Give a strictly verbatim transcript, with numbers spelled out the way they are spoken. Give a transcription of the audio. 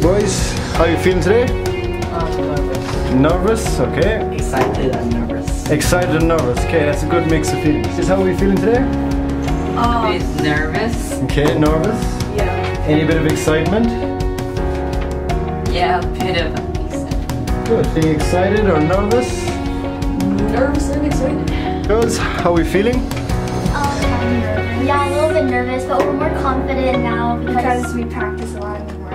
boys, how are you feeling today? Uh, nervous. Nervous, okay. Excited and nervous. Excited and nervous, okay, that's a good mix of feelings. This is how are we feeling today? Oh. A bit nervous. Okay, nervous. Yeah. Any bit of excitement? Yeah, a bit of excitement. Good. Being excited or nervous? Nervous and excited. Girls, how are we feeling? Um, yeah, a little bit nervous, but we're more confident now because, Because we practice a lot and we're